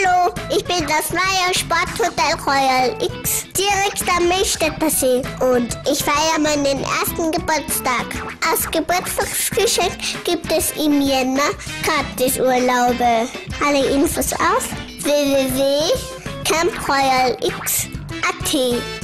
Hallo, ich bin das neue Sporthotel Royal X, direkt am Milchstädtersee und ich feiere meinen ersten Geburtstag. Als Geburtstagsgeschenk gibt es im Jänner Gratisurlaube. Alle Infos auf www.camproyalx.at.